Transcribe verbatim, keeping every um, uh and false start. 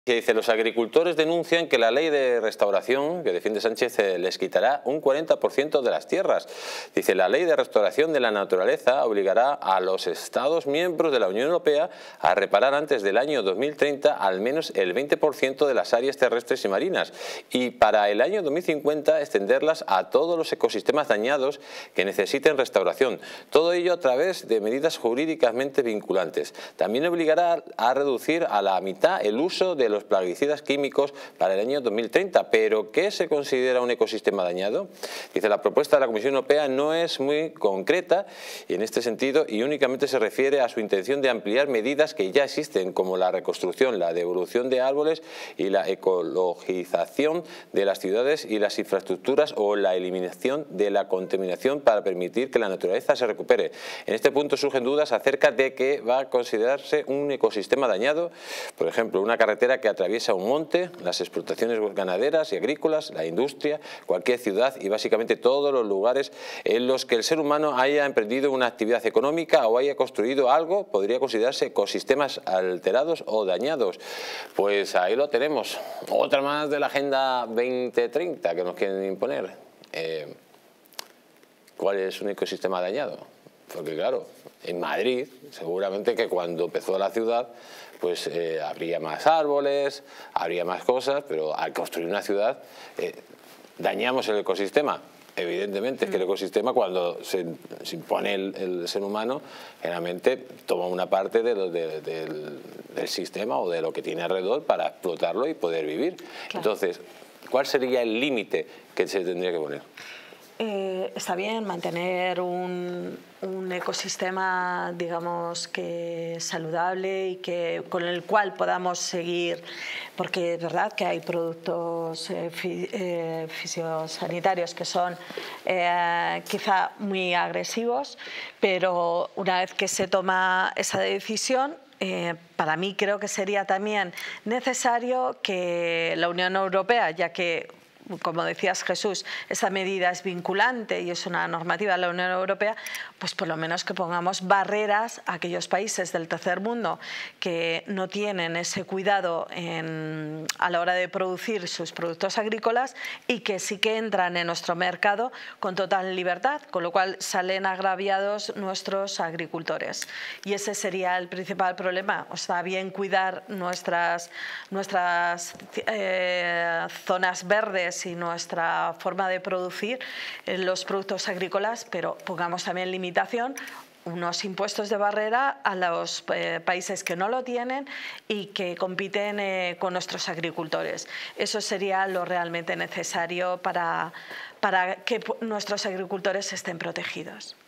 Que dice, los agricultores denuncian que la ley de restauración que defiende Sánchez eh, les quitará un cuarenta por ciento de las tierras. Dice, la ley de restauración de la naturaleza obligará a los Estados miembros de la Unión Europea a reparar antes del año dos mil treinta al menos el veinte por ciento de las áreas terrestres y marinas y para el año dos mil cincuenta extenderlas a todos los ecosistemas dañados que necesiten restauración. Todo ello a través de medidas jurídicamente vinculantes. También obligará a reducir a la mitad el uso de los plaguicidas químicos para el año dos mil treinta. ¿Pero qué se considera un ecosistema dañado? Dice, la propuesta de la Comisión Europea no es muy concreta y en este sentido y únicamente se refiere a su intención de ampliar medidas que ya existen como la reconstrucción, la devolución de árboles y la ecologización de las ciudades y las infraestructuras o la eliminación de la contaminación para permitir que la naturaleza se recupere. En este punto surgen dudas acerca de que va a considerarse un ecosistema dañado, por ejemplo, una carretera que atraviesa un monte, las explotaciones ganaderas y agrícolas, la industria, cualquier ciudad y básicamente todos los lugares en los que el ser humano haya emprendido una actividad económica o haya construido algo, podría considerarse ecosistemas alterados o dañados. Pues ahí lo tenemos. Otra más de la Agenda veinte treinta que nos quieren imponer. Eh, ¿Cuál es un ecosistema dañado? Porque claro, en Madrid, seguramente que cuando empezó la ciudad, pues eh, habría más árboles, habría más cosas, pero al construir una ciudad eh, dañamos el ecosistema. Evidentemente, es que el ecosistema cuando se, se impone el, el ser humano, generalmente toma una parte de lo, de, del, del sistema o de lo que tiene alrededor para explotarlo y poder vivir. Claro. Entonces, ¿cuál sería el límite que se tendría que poner? Eh, está bien mantener un, un ecosistema, digamos, que saludable y que con el cual podamos seguir, porque es verdad que hay productos eh, fi, eh, fisiosanitarios que son eh, quizá muy agresivos, pero una vez que se toma esa decisión, Eh, para mí creo que sería también necesario que la Unión Europea, ya que, como decías Jesús, esa medida es vinculante y es una normativa de la Unión Europea, pues por lo menos que pongamos barreras a aquellos países del tercer mundo que no tienen ese cuidado en, a la hora de producir sus productos agrícolas y que sí que entran en nuestro mercado con total libertad, con lo cual salen agraviados nuestros agricultores. Y ese sería el principal problema. O sea, bien cuidar nuestras, nuestras eh, zonas verdes y nuestra forma de producir los productos agrícolas, pero pongamos también limitación, unos impuestos de barrera a los eh, países que no lo tienen y que compiten eh, con nuestros agricultores. Eso sería lo realmente necesario para, para que nuestros agricultores estén protegidos.